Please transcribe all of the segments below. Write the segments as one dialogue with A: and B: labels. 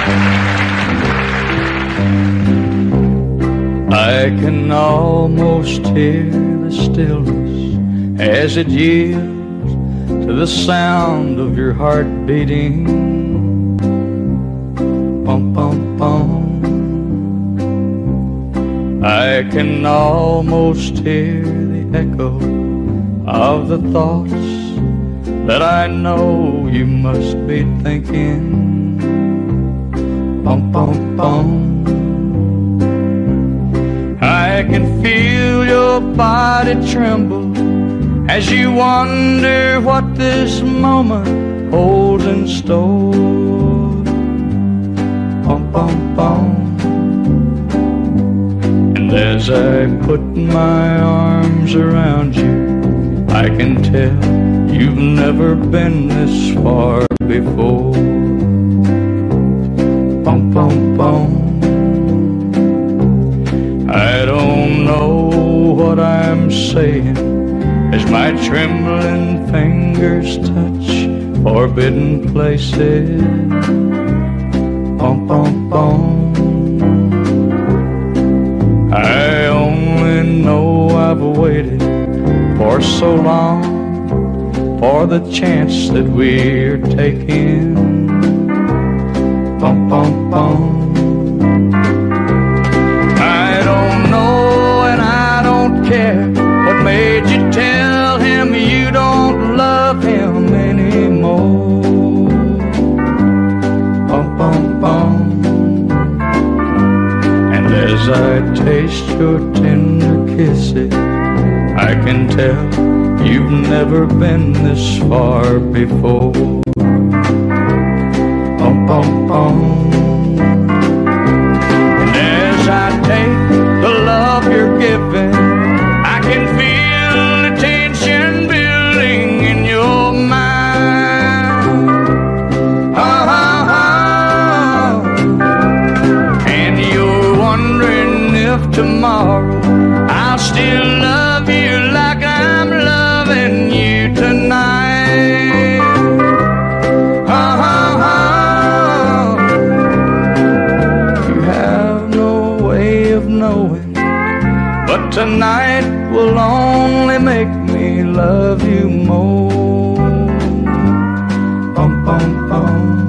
A: I can almost hear the stillness as it yields to the sound of your heart beating. Bum, bum, bum. I can almost hear the echo of the thoughts that I know you must be thinking. Bum, bum, bum. I can feel your body tremble as you wonder what this moment holds in store. Bum, bum, bum. And as I put my arms around you, I can tell you've never been this far before. Bum, bum, bum. I don't know what I'm saying as my trembling fingers touch forbidden places. Bum, bum, bum. I only know I've waited for so long for the chance that we're taking. Bum, bum, bum. I don't know and I don't care what made you tell him you don't love him anymore. Bum, bum, bum. And as I taste your tender kisses, I can tell you've never been this far before. Bum, bum, bum. And as I take the love you're giving, I can feel the tension building in your mind. And you're wondering if tomorrow I'll still love you like I'm loving you tonight. You have no way of knowing, but tonight will only make me love you more. Bum, bum, bum.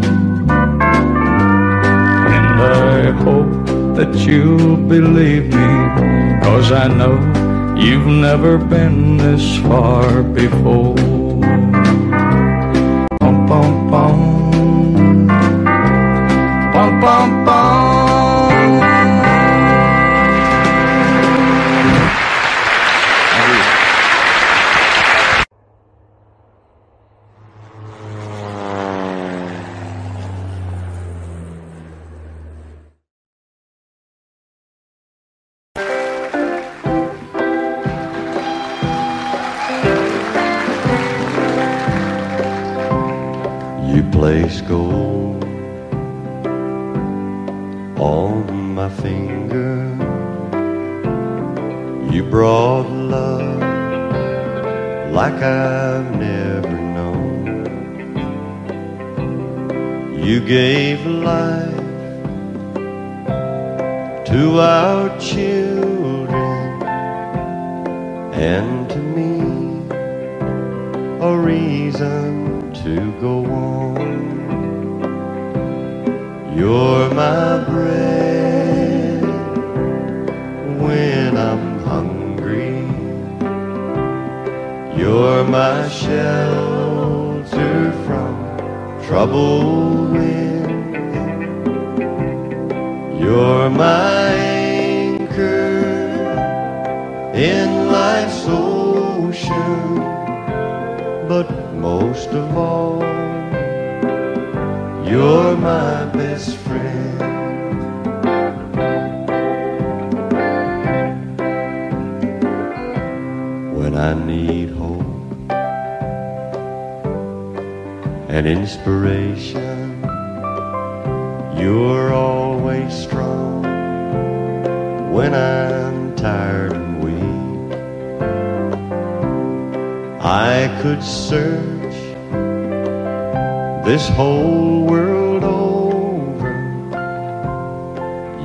A: And I hope that you'll believe me, 'cause I know you've never been this far before. Bum, bum, bum. Bum, bum, bum.
B: You place gold on my finger. You brought love like I've never known. You gave life to our children and to me a reason to go on. You're my bread when I'm hungry. You're my shelter from troubled wind. You're my anchor in life's ocean. But most of all, you're my best friend. When I need hope and inspiration, you're always strong. When I'm tired and weak, I could search this whole world over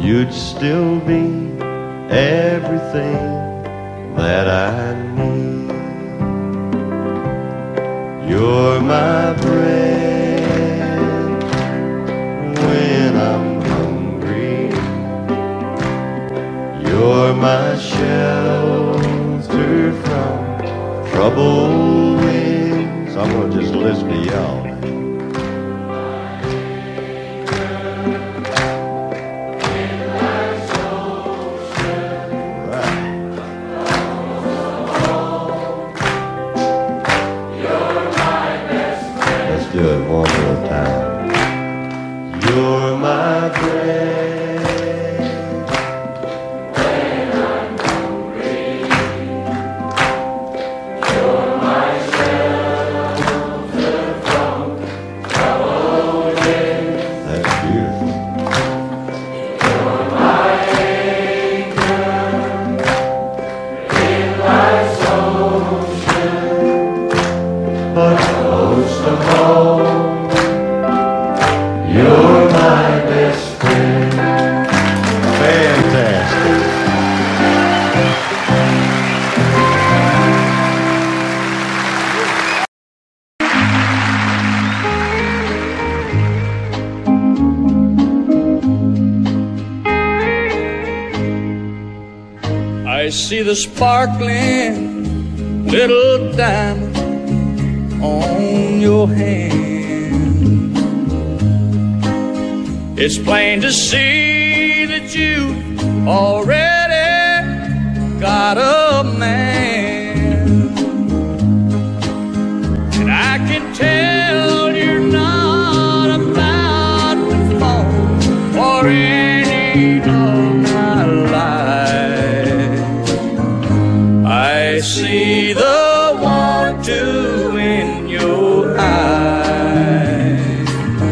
B: you'd still be everything that I need. You're my bread when I'm hungry. You're my shelter from troubled winds. I'm gonna just listen to y'all. Do it one more time. You're my bread when I'm hungry. You're my shelter from troubled winds. That's beautiful. You're my anchor in life's ocean, but most of all, you're my best friend. Fantastic.
A: I see the sparkling little diamond on your hand. It's plain to see that you already got a man, and I can tell you're not about to fall for any of my life. I see the want to in your eyes.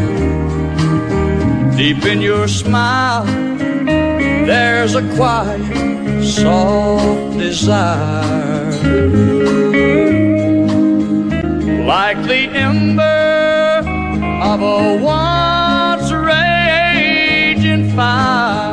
A: Deep in your smile, there's a quiet, soft desire, like the ember of a once raging fire.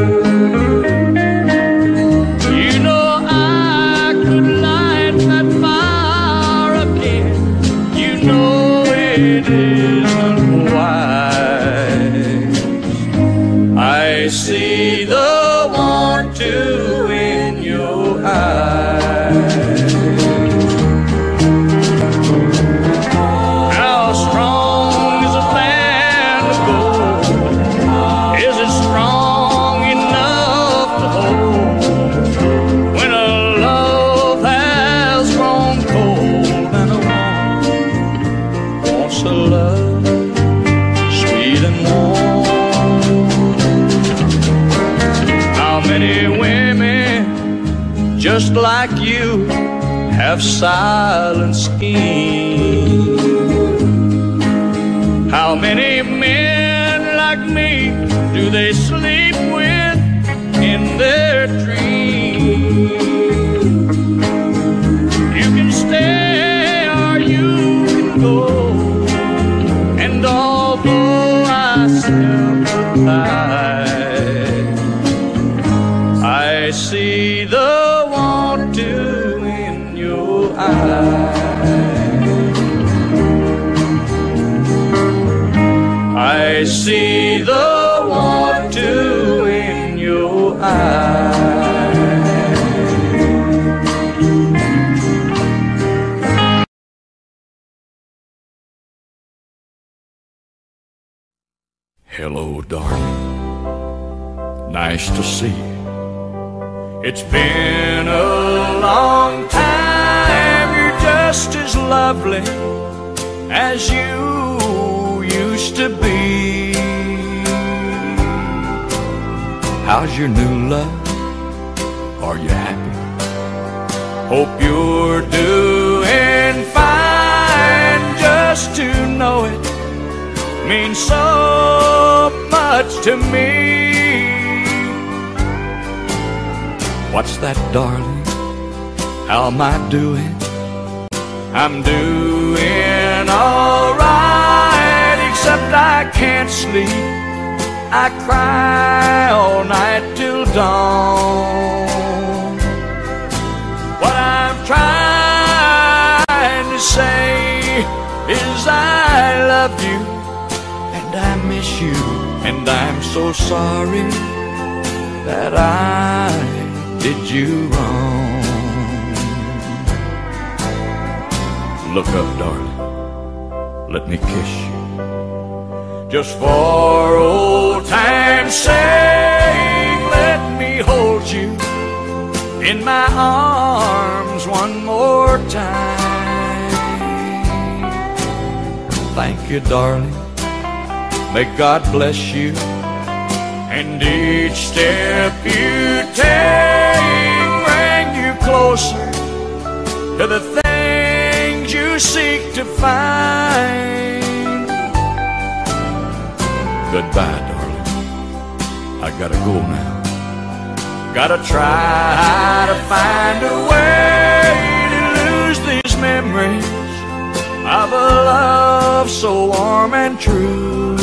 A: You know I could light that fire again. You know it isn't wise. I see the want to in your eyes. How strong is a land of gold? Is it strong enough to hold when a love has grown cold and a woman wants a love sweet and warm? How many women just like you have silent schemes? How many men like me do they sleep with in their dreams? You can stay or you can go, and although I sympathize, I see the want to in your eyes. I see the want to in your eyes.
C: Hello, darling. Nice to see you. It's been a long time. You're just as lovely as you used to be. How's your new love? Are you happy? Hope you're doing fine. Just to know it means so much to me. What's that, darling? How am I doing? I'm doing all right, except I can't sleep I cry all night till dawn. What I'm trying to say is I love you and I miss you, and I'm so sorry that I did you wrong. Look up, darling, let me kiss you, just for old time's sake. Let me hold you in my arms one more time. Thank you, darling, may God bless you, and each step you take bring you closer to the things you seek to find. Goodbye, darling, I gotta go now. Gotta try to find a way to lose these memories of a love so warm and true.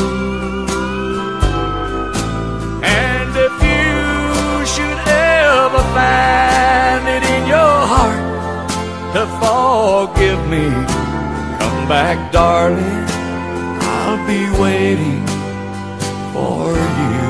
C: And if you should ever find it in your heart to forgive me, come back, darling, I'll be waiting for you.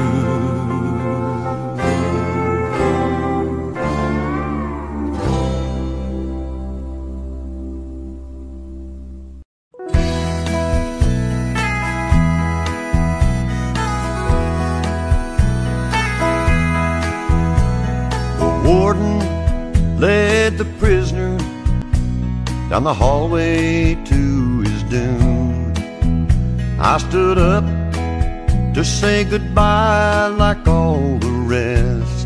B: Warden led the prisoner down the hallway to his doom. I stood up to say goodbye like all the rest,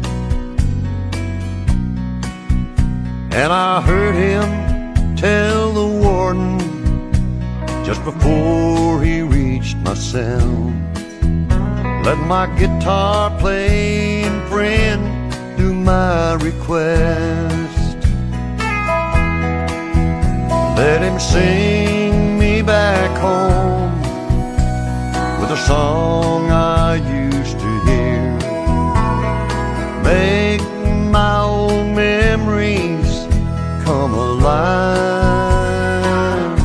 B: and I heard him tell the warden just before he reached my cell, let my guitar playing friend do my request. Let him sing me back home with a song I used to hear. Make my old memories come alive.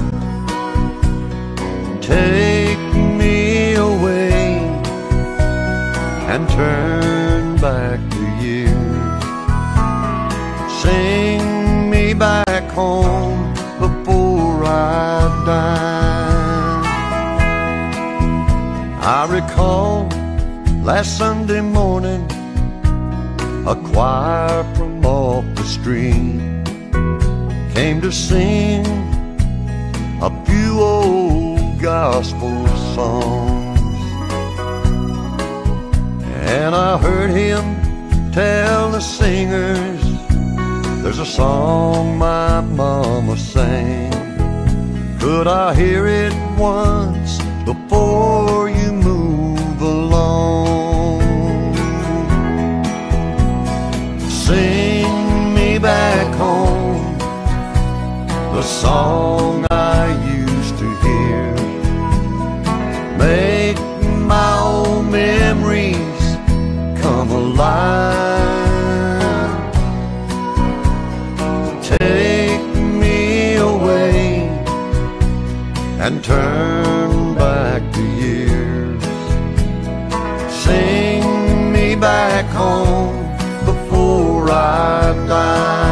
B: Take me away and turn back the years. Sing me back home before I die. I recall last Sunday morning, a choir from off the street came to sing a few old gospel songs, and I heard him tell the singers, there's a song my mama sang. Could I hear it once before you move along? Sing me back home the song I used to hear. Make my old memories come alive. Take me away and turn back the years. Sing me back home before I die.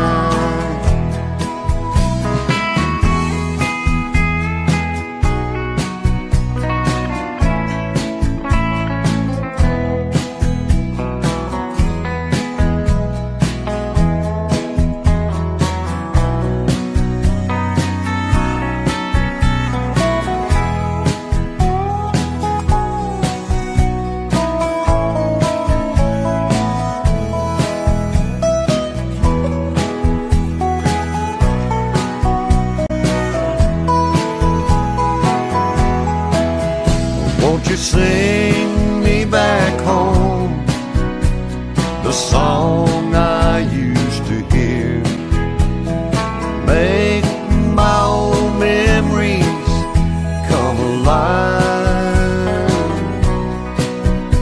B: Won't you sing me back home the song I used to hear? Make my old memories come alive.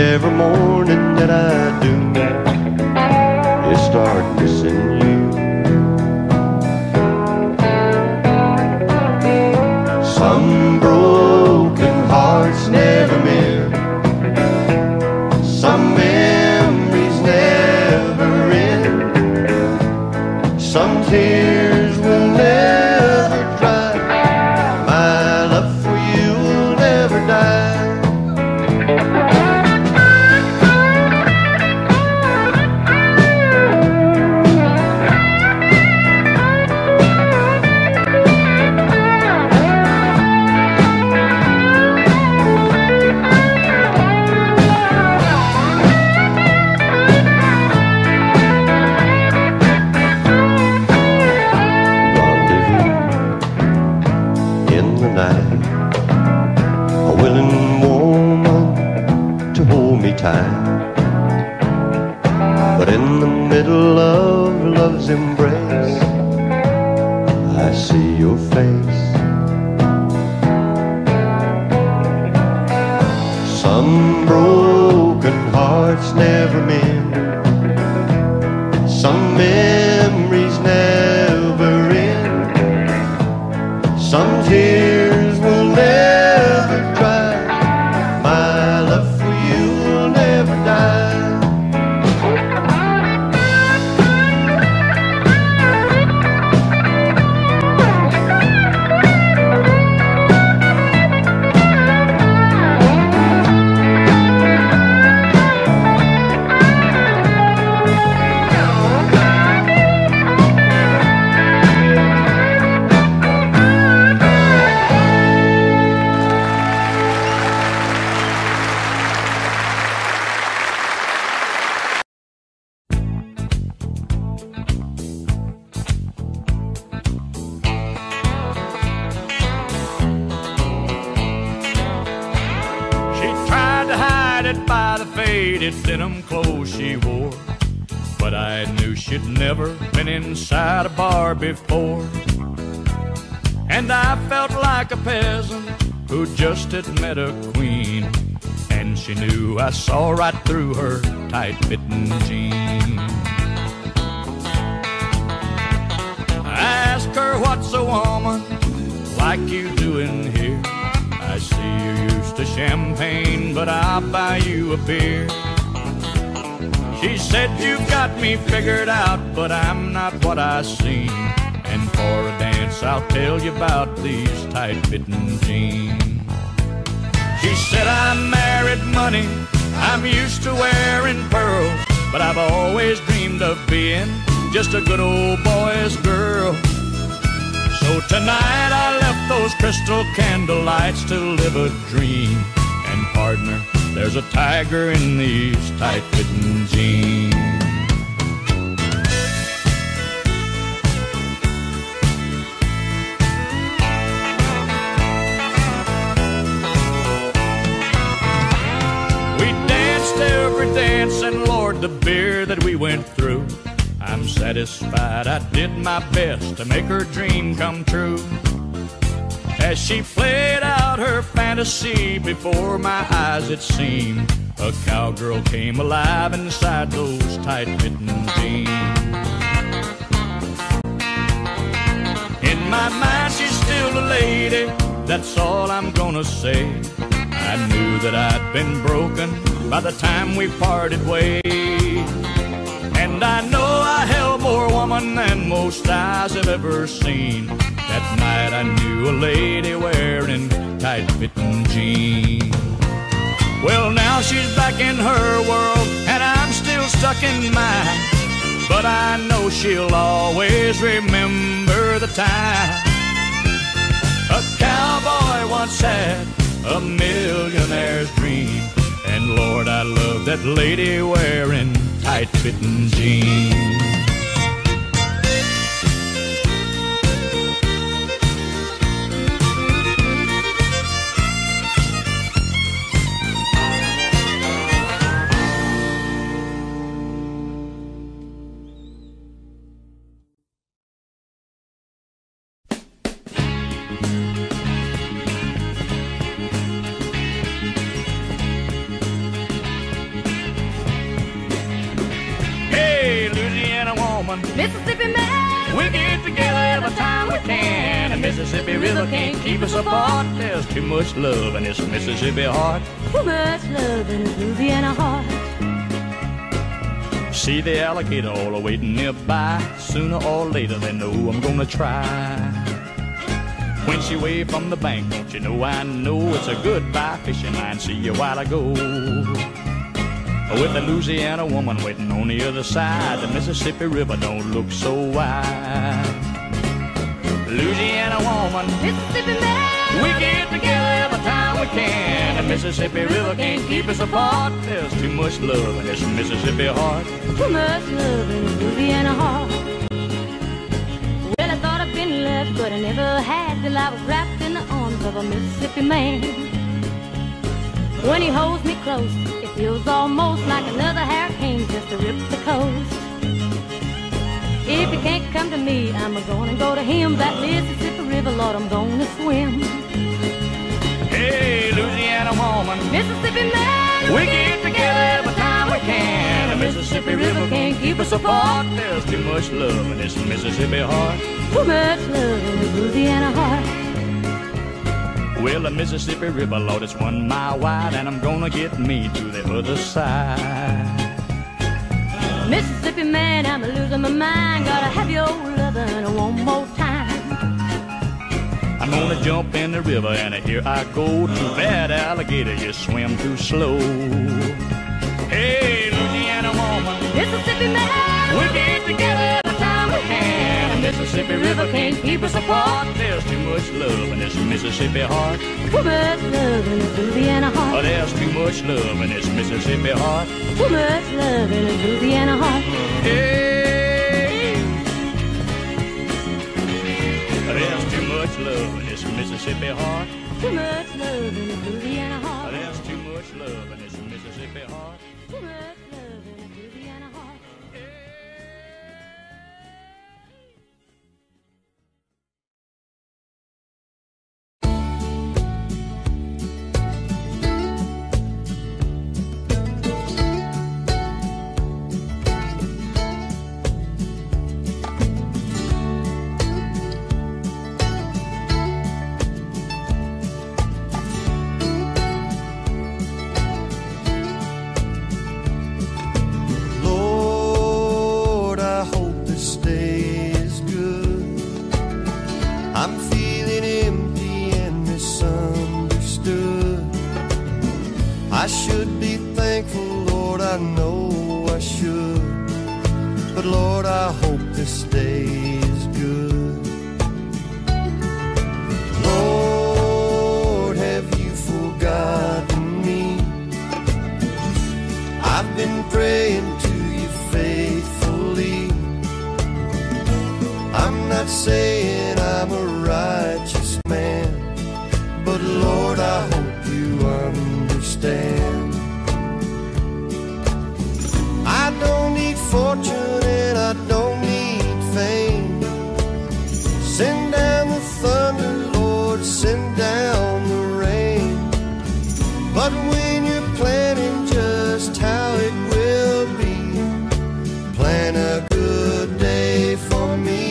B: every morning that I do is start missing you. Some broken hearts never mend, some memories never end, some tears will never dry. My love for you will never die. But in the middle of love's embrace, I see your face. Some broken hearts never mend, some memories never end, some tears will never dry. My love for you will never die.
C: By the faded denim clothes she wore, but I knew she'd never been inside a bar before. And I felt like a peasant who just had met a queen, and she knew I saw right through her tight-fitting jeans. I asked her, what's a woman like you doing here? I see you're used to champagne, but I'll buy you a beer. She said, you've got me figured out, but I'm not what I seem. And for a dance, I'll tell you about these tight-fitting jeans. She said, I married money, I'm used to wearing pearls, but I've always dreamed of being just a good old boy's girl. So tonight I left those crystal candle lights to live a dream. And partner, there's a tiger in these tight-fitting jeans. We danced every dance, and Lord, the beer that we went through, I'm satisfied I did my best to make her dream come true. As she played out her fantasy before my eyes, it seemed a cowgirl came alive inside those tight-fitting jeans. In my mind she's still a lady, that's all I'm gonna say. I knew that I'd been broken by the time we parted ways. And I know I held more woman than most eyes have ever seen. That night I knew a lady wearing tight-fitting jeans. Well, now she's back in her world, and I'm still stuck in mine. But I know she'll always remember the time a cowboy once had a millionaire's dream. And Lord, I love that lady wearing tight-fitting jeans.
A: woman,
D: Mississippi man.
A: we get together every time we can. The Mississippi River can't keep us apart. There's too much love in this Mississippi heart.
D: Too much love in this Louisiana heart.
A: See the alligator all waiting nearby. Sooner or later they know I'm gonna try. When she waved from the bank, don't you know I know it's a goodbye fishing line. See you a while ago. With the Louisiana woman waiting on the other side, the Mississippi River don't look so wide. Louisiana woman,
D: Mississippi man.
A: we get together every time we can. The Mississippi River can't keep us apart. There's too much love in this Mississippi heart.
D: Too much love in this Louisiana heart. Well, I thought I'd been left, but I never had till I was wrapped in the arms of a Mississippi man. When he holds me close, it feels almost like another hurricane just to rip the coast. If he can't come to me, I'm gonna go to him. That Mississippi River, Lord, I'm gonna swim.
A: Hey, Louisiana woman,
D: Mississippi man.
A: we get together every time we can. The Mississippi River can't keep us apart. There's too much love in this Mississippi heart.
D: Too much love in this Louisiana heart.
A: Well, the Mississippi River, Lord, it's 1 mile wide, and I'm gonna get me to the other side.
D: Mississippi man, I'm losing my mind. Gotta have your lovin' one more time.
A: I'm gonna jump in the river, and here I go. Too bad, alligator, you swim too slow. Hey, Louisiana woman,
D: Mississippi man.
A: we get together every time we can. The Mississippi River can't keep us apart. There's too much love in this Mississippi heart.
D: Too much love in this Louisiana
A: Oh,
D: heart.
A: there's too much love in this Mississippi heart.
D: Too much love in this Louisiana heart.
A: Hey, there's too much love in this Mississippi heart.
D: Too much love in this Louisiana heart.
A: There's too much love in this Mississippi heart.
D: Too much love in this Louisiana heart.
B: I should be thankful, Lord, I know I should. But Lord, I hope this day is good. Lord, have you forgotten me? I've been praying to you faithfully. I'm not saying I'm a righteous man, but Lord, I hope you understand. I don't need fortune and I don't need fame. Send down the thunder, Lord, send down the rain. But when you're planning just how it will be, plan a good day for me.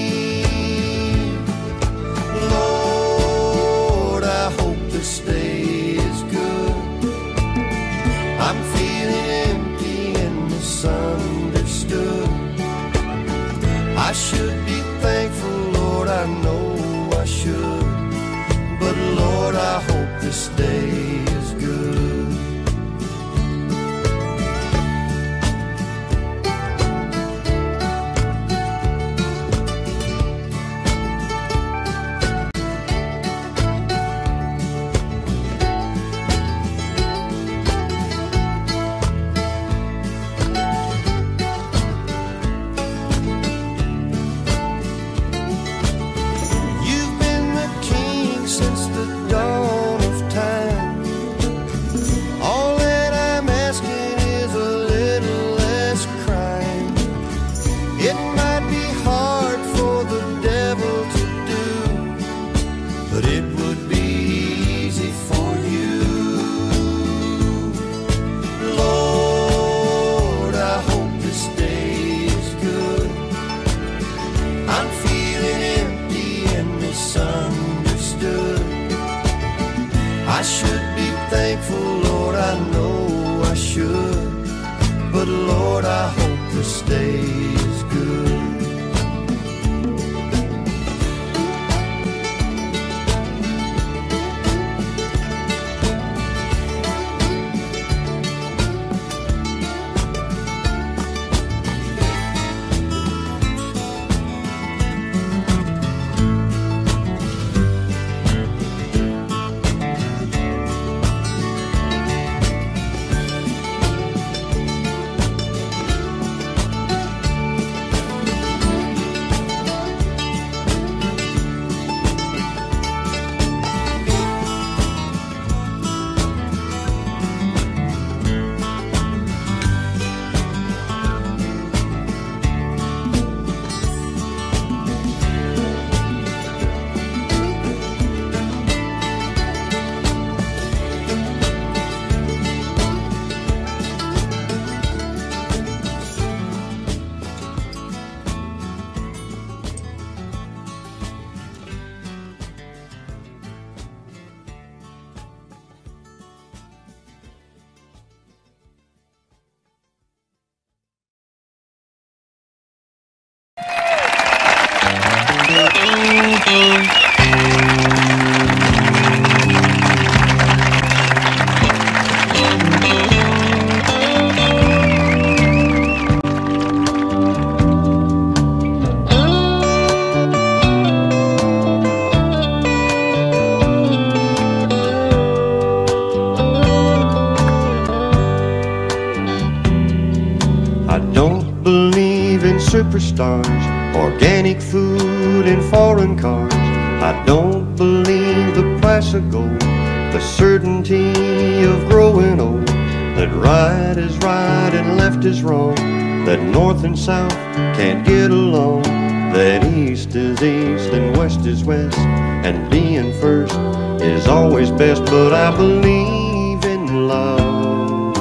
B: Lord, I hope this day is good. I'm feeling empty and misunderstood. I should be thankful, Lord, I know I should. But Lord, I hope this day is good. You've been the king since the dawn of time. Lord, I hope this stays good. Superstars, organic food and foreign cars. I don't believe the price of gold, the certainty of growing old, that right is right and left is wrong, that north and south can't get along, that east is east and west is west, and being first is always best. But I believe in love,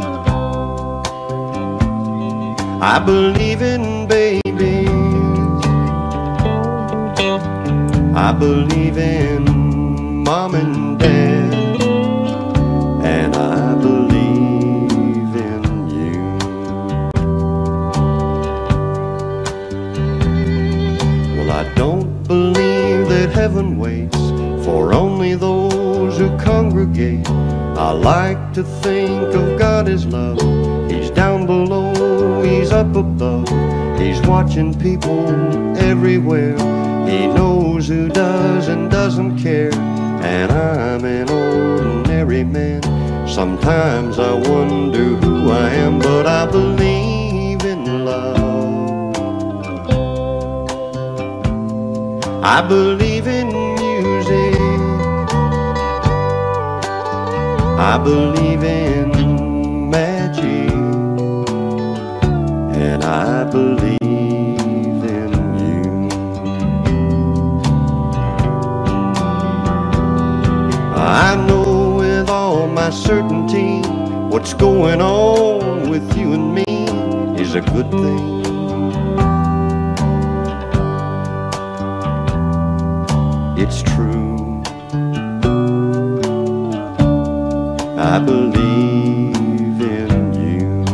B: I believe in babies, I believe in mom and dad, and I believe in you. Well, I don't believe that heaven waits for only those who congregate. I like to think of God as love. He's down below, He's up above, He's watching people everywhere. He knows who does and doesn't care, and I'm an ordinary man. Sometimes I wonder who I am, but I believe in love. I believe in music, I believe in magic, and I believe in you. I know with all my certainty what's going on with you and me is a good thing. It's true, I believe in you.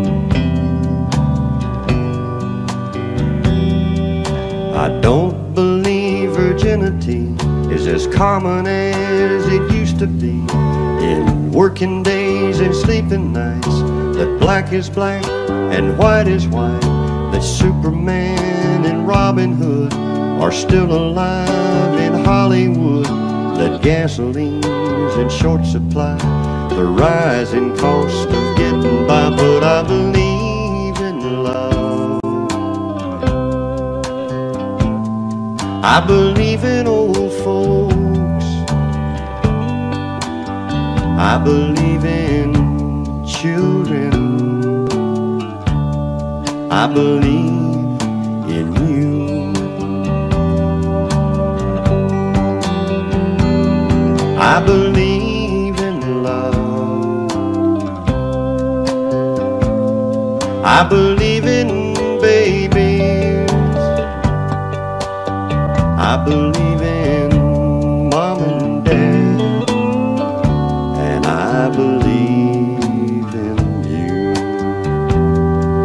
B: I don't believe virginity is as common as it used to be. In working days and sleeping nights, that black is black and white is white, that Superman and Robin Hood are still alive in Hollywood, that gasoline's in short supply, the rising cost of getting by. But I believe in love, I believe in old folks, I believe in children, I believe in you. I believe in love, I believe in babies, I believe in mom and dad, and I believe in you.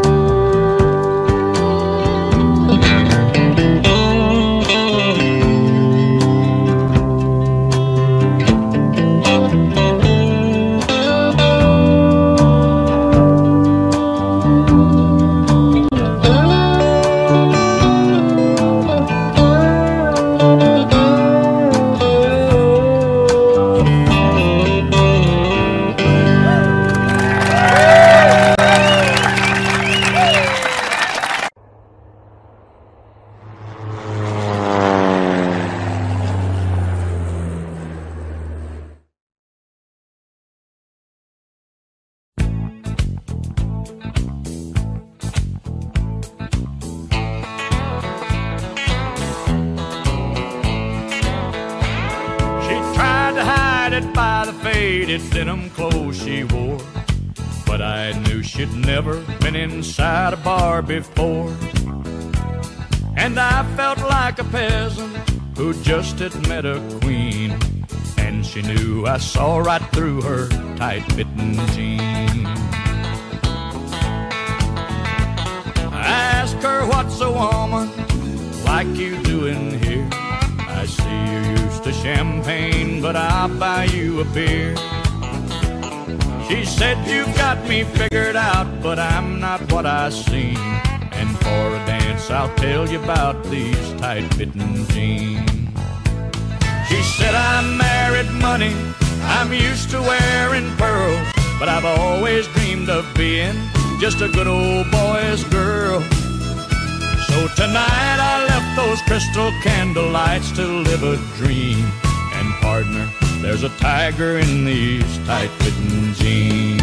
A: faded denim clothes she wore, but I knew she'd never been inside a bar before. And I felt like a peasant who just had met a queen, and she knew I saw right through her tight-fitting jeans. I asked her, what's a woman like you doing here? I see you're used to champagne, but I'll buy you a beer. She said, you've got me figured out, but I'm not what I seem, and for a dance I'll tell you about these tight-fitting jeans. She said, I married money, I'm used to wearing pearls, but I've always dreamed of being just a good old boy's girl. So tonight I left those crystal candle lights to live a dream. And partner, there's a tiger in these tight-fitting jeans.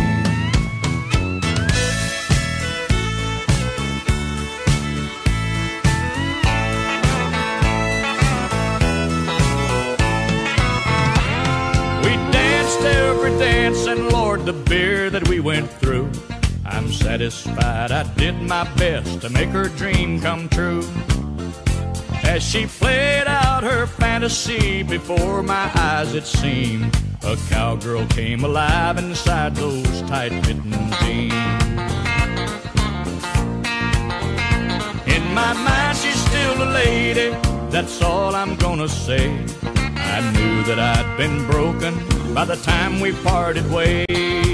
A: We danced every dance, and Lord, the beer that we went through, I'm satisfied I did my best to make her dream come true. As she played out her fantasy before my eyes, it seemed a cowgirl came alive inside those tight-fitting jeans. In my mind she's still a lady, that's all I'm gonna say. I knew that I'd been broken by the time we parted ways.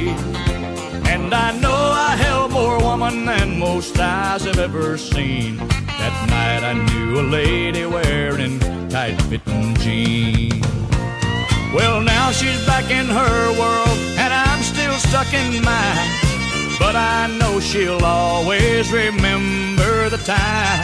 A: And I know I held more woman than most eyes have ever seen. That night I knew a lady wearing tight-fitting jeans. Well, now she's back in her world, and I'm still stuck in mine. But I know she'll always remember the time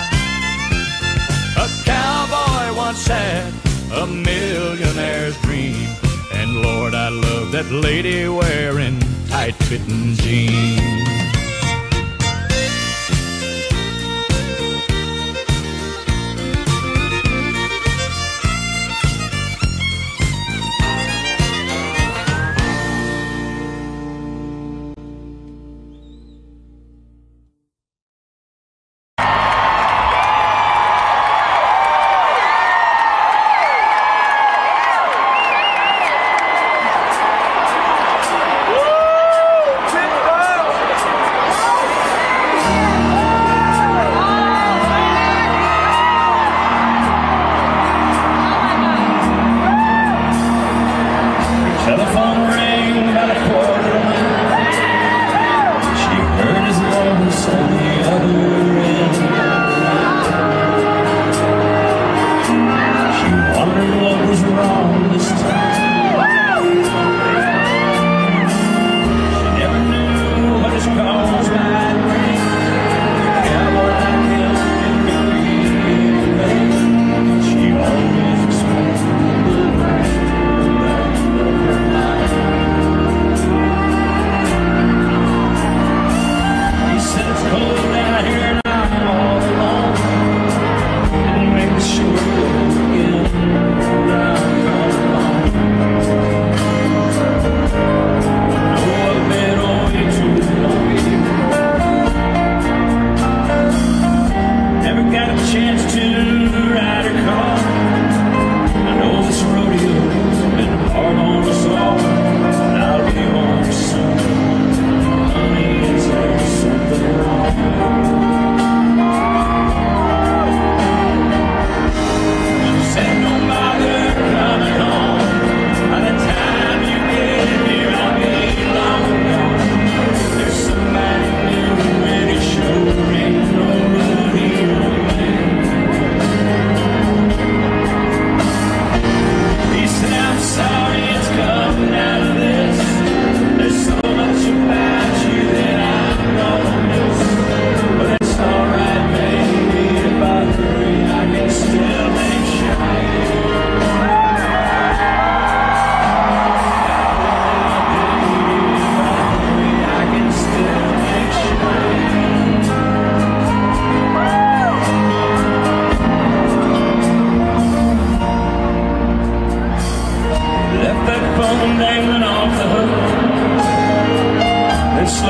A: a cowboy once had a millionaire's dream. And Lord, I love that lady wearing tight-fitting jeans.
E: It's cold.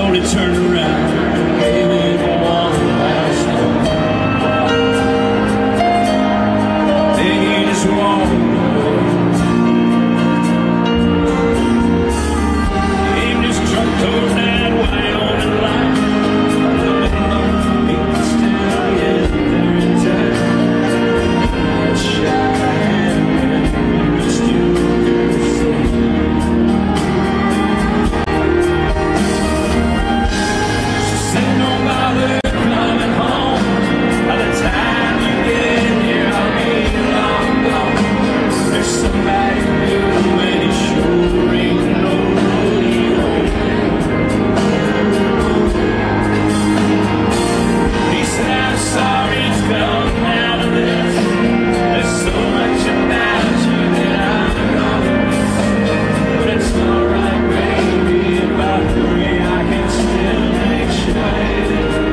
E: slowly turned around and gave it one last look. Then he just walked away. He just trucked toward that Wyoming line. He could still get there in time. That shot I had when still could see. Sitting on my way coming home. By the time you get in here, I'll be long gone. There's somebody new and he sure ain't no rodeo. He said, I'm sorry it's come out of this. There's so much about you that I'm gonna miss. But it's alright, baby, if I hurry, I can still make shine.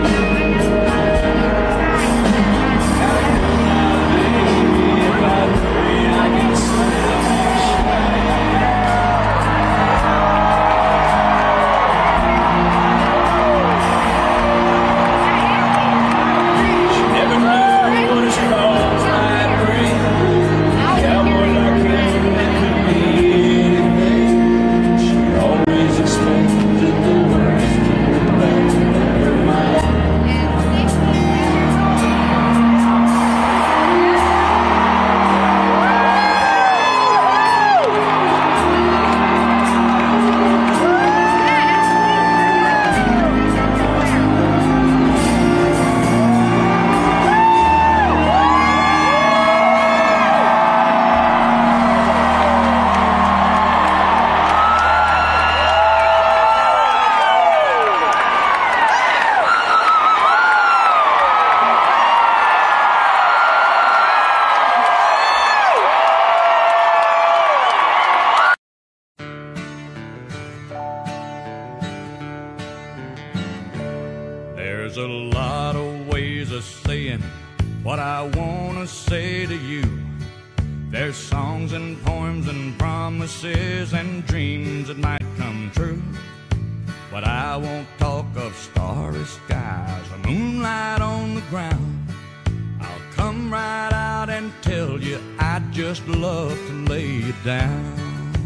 A: There's a lot of ways of saying what I want to say to you. There's songs and poems and promises and dreams that might come true. But I won't talk of starry skies or moonlight on the ground. I'll come right out and tell you I'd just love to lay you down.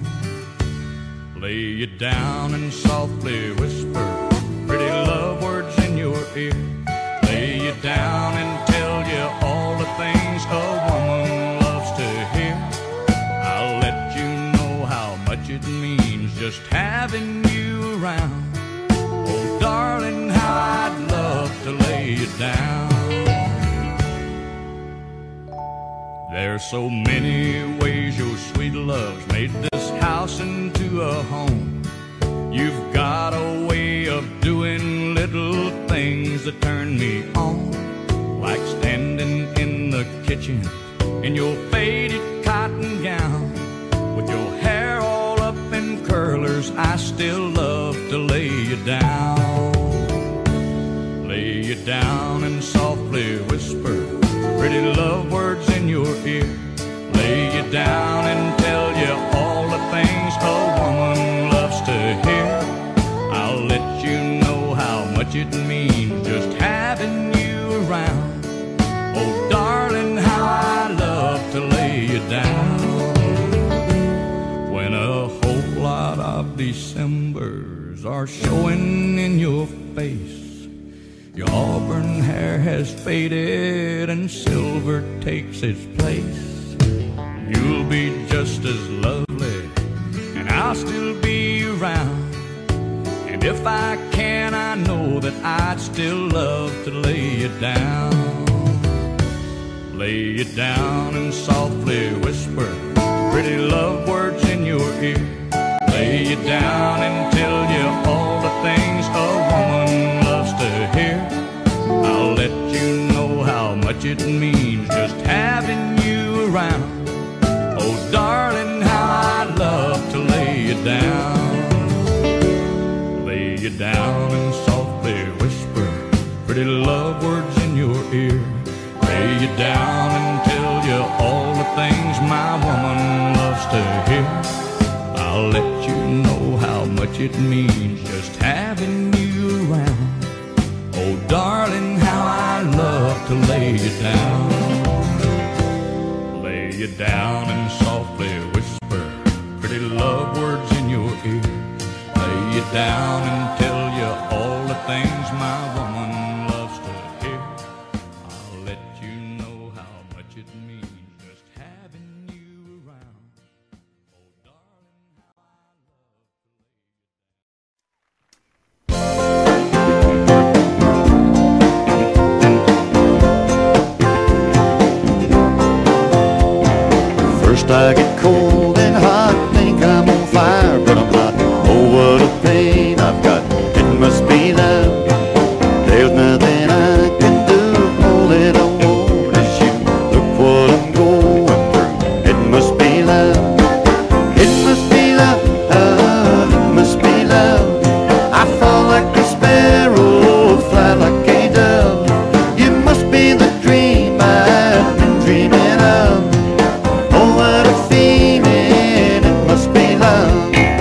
A: Lay you down and softly whisper pretty love words in your ear. Lay you down and tell you all the things a woman loves to hear. I'll let you know how much it means just having you around. Oh, darling, how I'd love to lay you down. There's so many ways your sweet love's made this house into a home. You've got a way of doing little things that turn me on, like standing in the kitchen in your faded cotton gown, with your hair all up in curlers. I still love to lay you down. Lay you down and softly whisper pretty love words in your ear. Lay you down and tell you all the things a woman loves to hear. I'll let you know how much it means just having you around. Oh, darling, how I love to lay you down. When a whole lot of Decembers are showing in your face, your auburn hair has faded and silver takes its place. You'll be just as lovely and I'll still be around. And if I can, I know that I'd still love to lay you down. Lay you down and softly whisper pretty love words in your ear. Lay you down and tell you all the things a woman loves to hear. I'll let you know how much it means just having you around. Oh, darling, how I'd love to lay you down. Lay you down and softly whisper pretty love words in your ear. Lay you down and tell you all the things my woman loves to hear. I'll let you know how much it means just having you down and tell you all the things my woman loves to hear. I'll let you know how much it means just having you around. Oh, darling, how I love.
B: First I get cold and hot, think I'm on fire, but I'm not. Oh, what a pain I've got, it must be love. There's nothing I can do, all that I want is you. Look what I'm going through, it must be love. It must be love, it must be love. I fall like a sparrow, fly like a dove. You must be the dream I've been dreaming of. Oh, what a feeling, it must be love.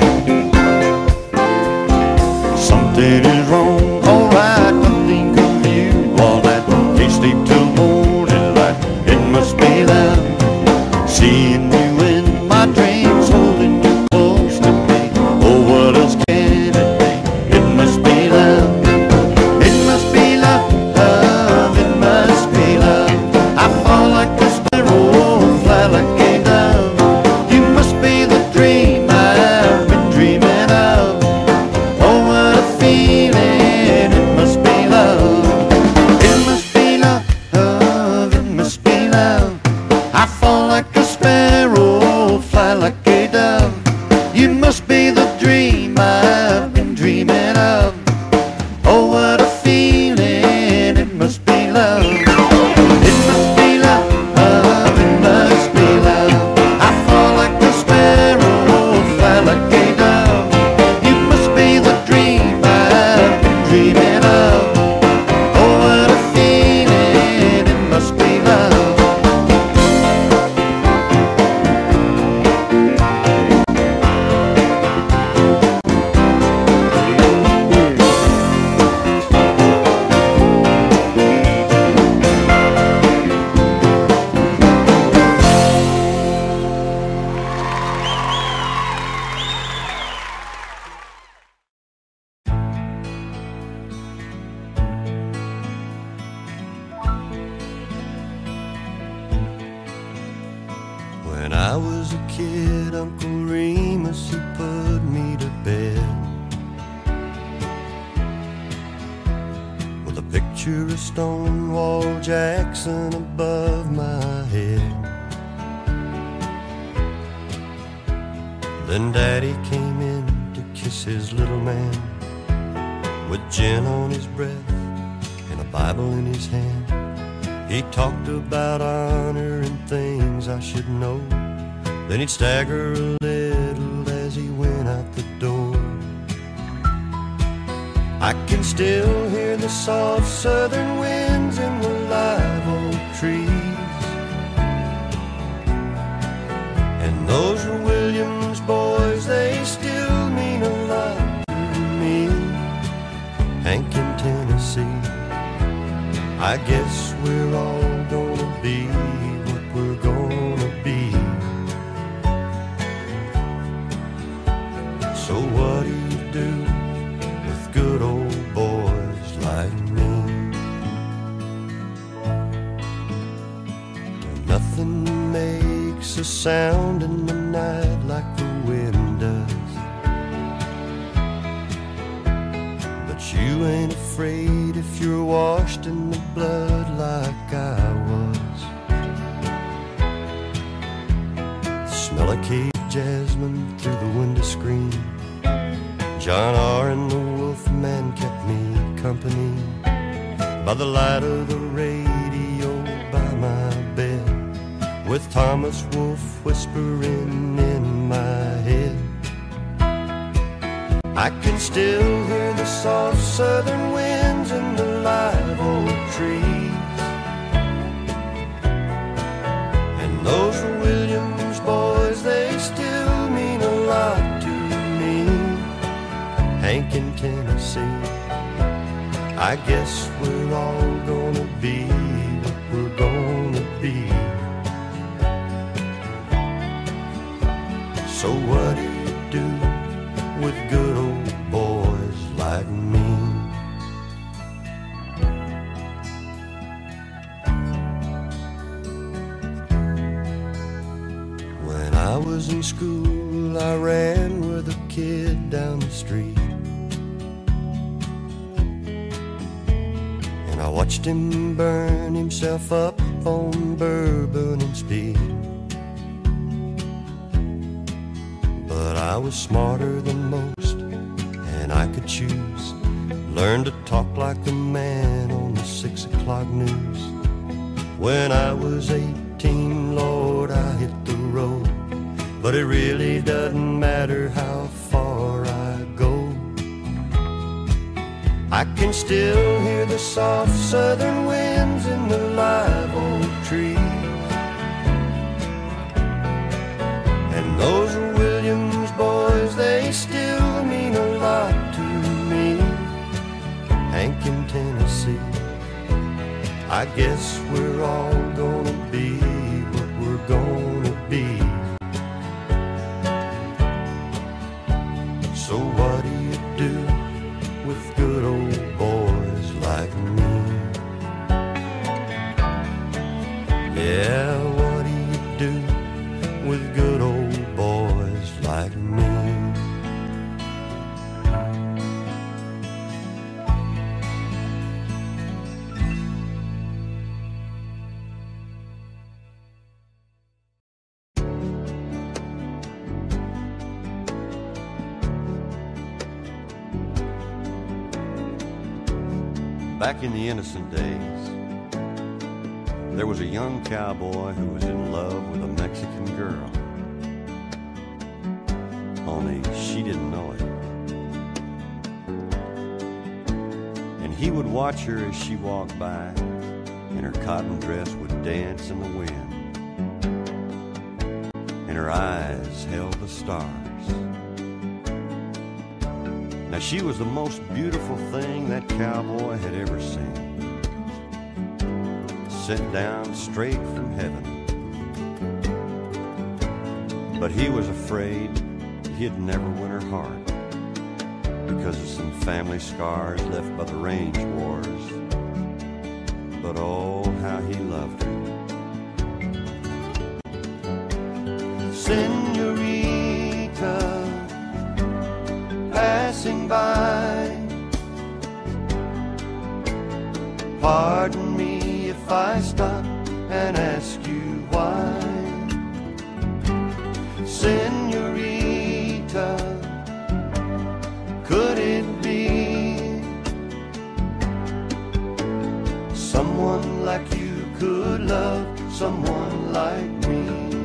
B: Something is wrong, alright, I think of you all night. Can't sleep till morning light, it must be love. Seeing you in my dreams, holding you close to me. Oh, what else can it be? It must be love. It must be love, it must be love. I fall like a sparrow, fly like a dove. You must be the dream I've been dreaming of. Oh, what a feeling, it must be love. It must be love, it must be love. I fall like a sparrow, fly like a dove. You must be the dream I've been dreaming of. Oh, what a feeling, it must be love. It must be love, it must be love. I fall like a sparrow, fly like a dove. You must be the dream I've been dreaming of. Oh, what a feeling, it must be love. When I was a kid, Uncle Remus, he put me to bed with a picture of Stonewall Jackson above my head. Then Daddy came in to kiss his little man with gin on his breath and a Bible in his hand. He talked about honor and things I should know. Then he'd stagger a little as he went out the door. I can still hear the soft southern winds in the live oak trees. And those Williams boys, they still mean a lot to me. Hank in Tennessee, I guess we're all gonna be what we're gonna be. So what do you do with good old boys like me? Nothing makes a sound in the night like the wind does. But you ain't afraid if you're washed in the blood like I was. The smell of Cape jasmine through the window screen. John R. and the Wolfman kept me company by the light of the radio by my bed, with Thomas Wolfe whispering in my head. I can still hear the soft southern winds in the live oak trees. And those Williams boys, they still mean a lot to me. Hank in Tennessee, I guess we're all gonna be what we're gonna be. So what do you do with good old boys was in school, I ran with a kid down the street, and I watched him burn himself up on bourbon and speed. But I was smarter than most, and I could choose. Learned to talk like a man on the 6 o'clock news. When I was 18, Lord, I hit the road. But it really doesn't matter how far I go. I can still hear the soft southern winds in the live oak trees. And those Williams boys, they still mean a lot to me. Hank in Tennessee, I guess we're all gonna be what we're gonna be. So what do you do with good old boys like me? Yeah, what do you do with good old boys like me? Back in the innocent days, there was a young cowboy who was in love with a Mexican girl. Only she didn't know it. And he would watch her as she walked by, and her cotton dress would dance in the wind, and her eyes held the stars. Now she was the most beautiful thing that cowboy had ever seen, sent down straight from heaven. But he was afraid he'd never win her heart because of some family scars left by the range wars. But oh, how he loved her. Senorita, passing by, pardon me if I stop and ask you why. Senorita, could it be someone like you could love someone like me?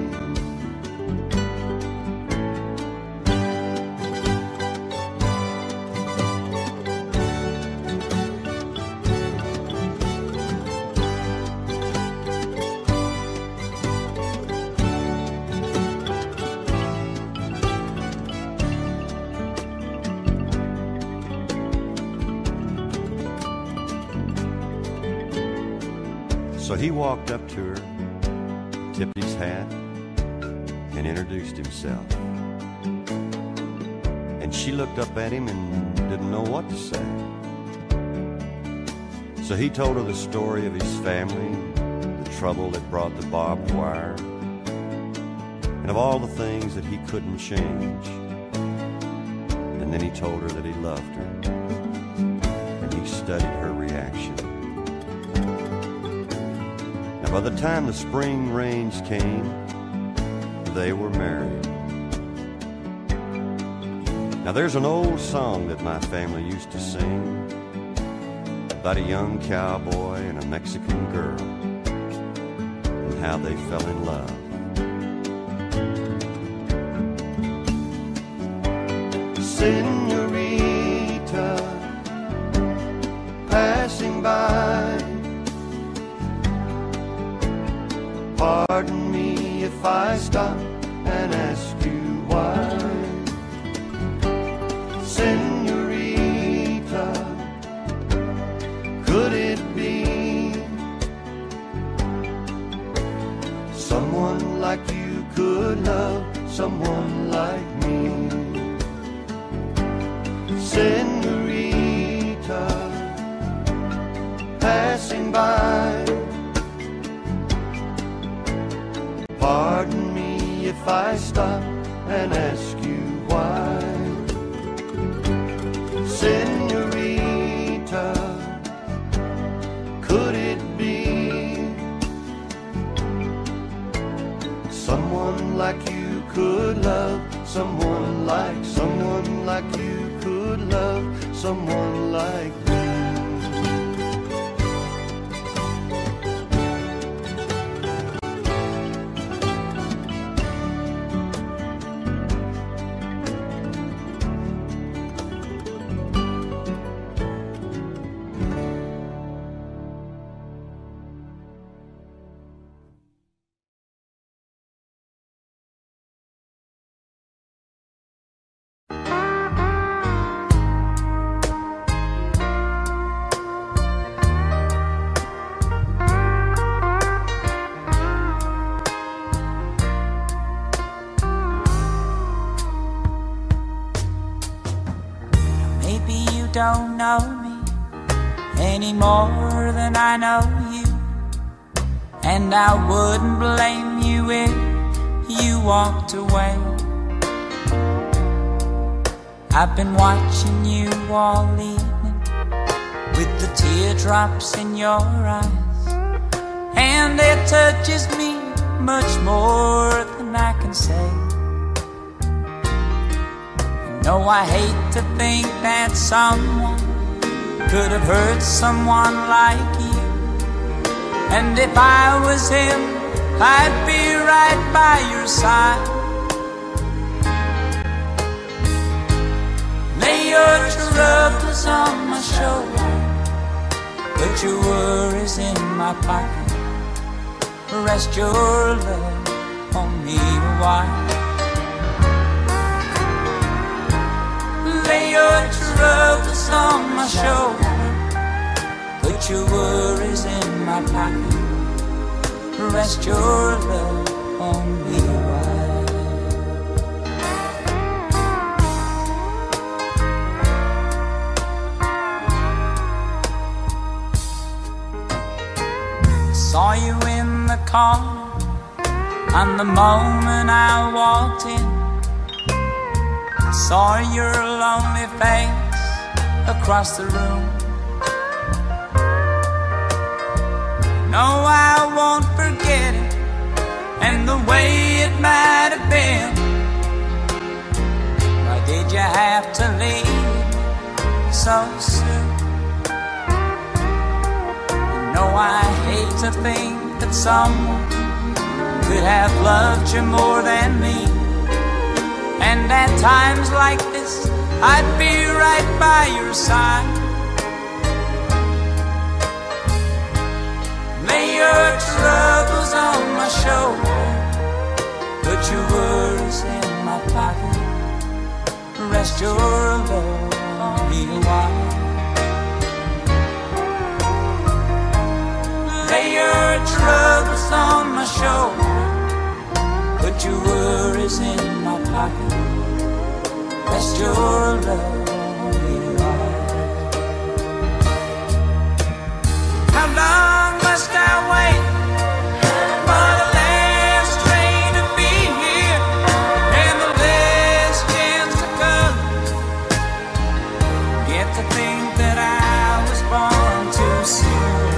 B: So he walked up to her, tipped his hat, and introduced himself. And she looked up at him and didn't know what to say. So he told her the story of his family, the trouble that brought the barbed wire, and of all the things that he couldn't change. And then he told her that he loved her, and he studied her reaction. By the time the spring rains came, they were married. Now there's an old song that my family used to sing about a young cowboy and a Mexican girl and how they fell in love. Senorita, passing by, pardon me if I stop and ask you why. Senorita, could it be someone like you could love someone like me? Senorita, passing by, pardon me if if I stop and ask you why? Senorita, could it be someone like you could love someone like you could love someone like me?
F: Don't know me any more than I know you, and I wouldn't blame you if you walked away. I've been watching you all evening with the teardrops in your eyes, and it touches me much more than I can say. No, I hate to think that someone could have hurt someone like you, and if I was him, I'd be right by your side. Lay your troubles on my shoulder, put your worries in my pocket, rest your love on me a while. Lay your troubles on my shoulder, put your worries in my pocket, rest your love on me a while. I saw you in the corner on the moment I walked in. I saw your lonely face across the room. No, I won't forget it, and the way it might have been. Why did you have to leave so soon? You know, I hate to think that someone could have loved you more than me, and at times like this, I'd be right by your side. Lay your troubles on my shoulder, put your worries in my pocket, rest your love on me a while. Lay your troubles on my shoulder, put your worries in my pocket, rest your love on me a while. How long must I wait for the last train to be here and the last chance to come? Get to think that I was born too soon.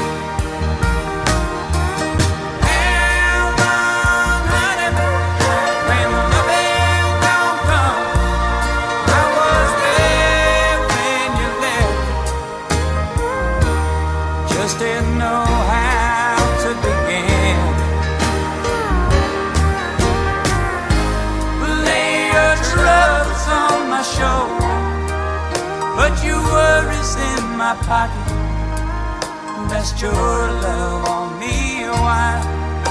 F: Didn't know how to begin. Lay your troubles on my shoulder, put your worries in my pocket, rest your love on me a while.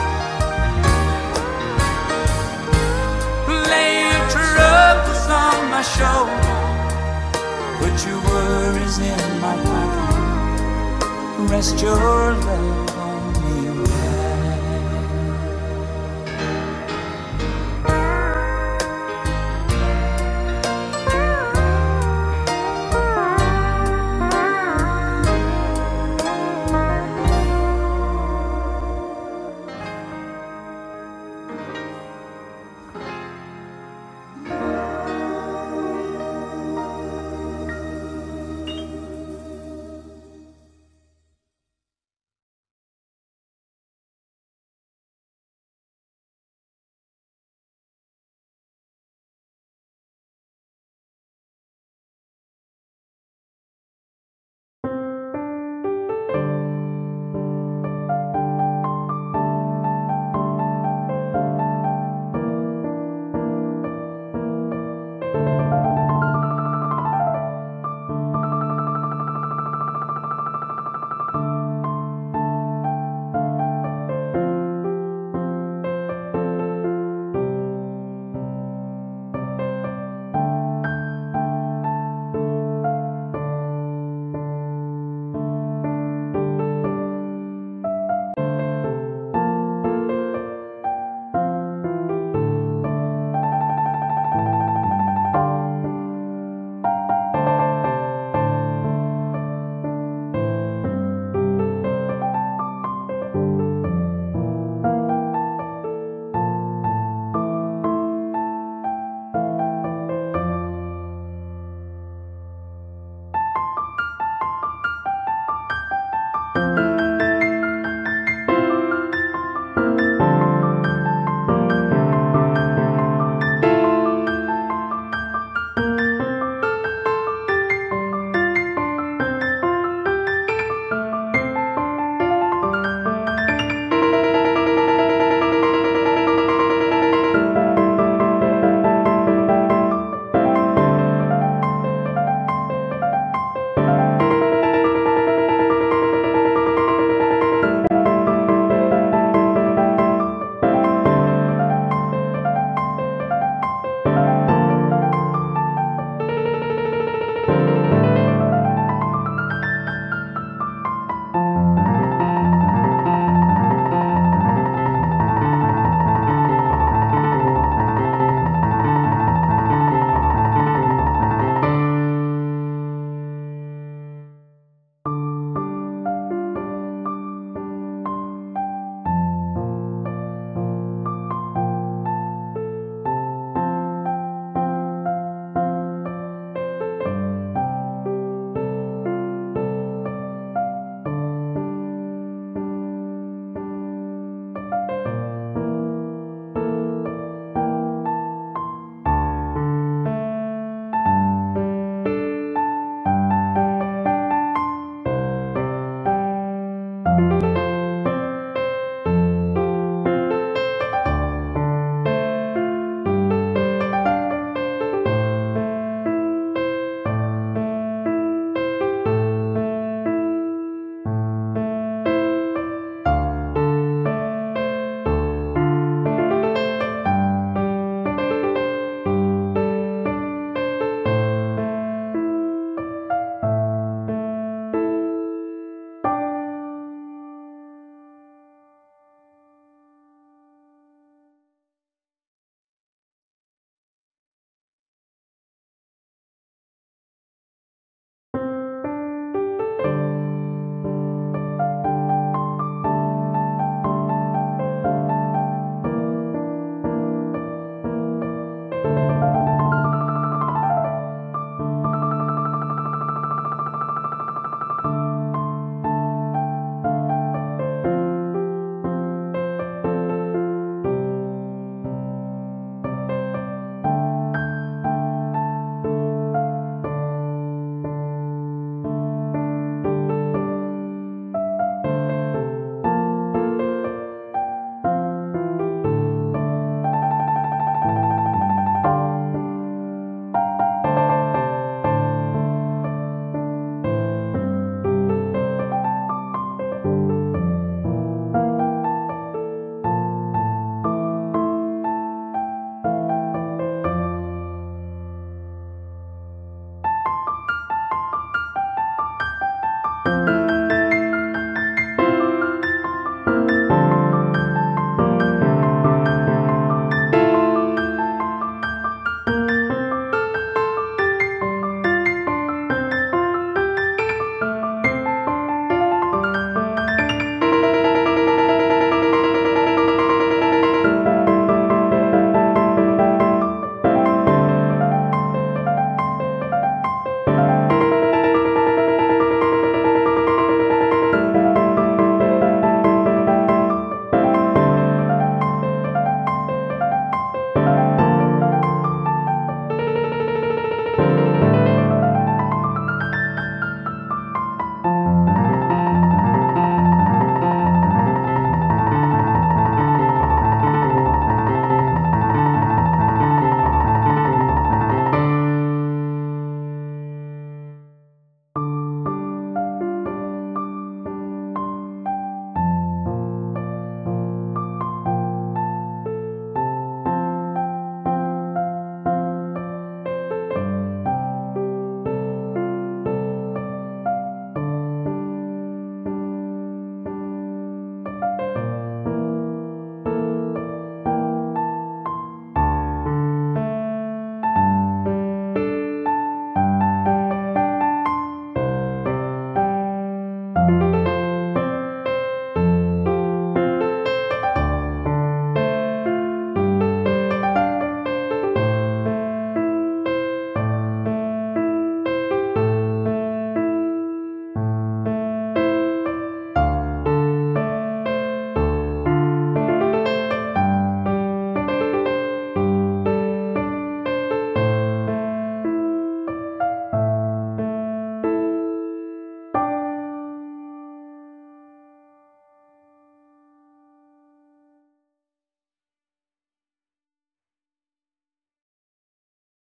F: Lay your troubles on my shoulder, put your worries in my pocket, rest your love on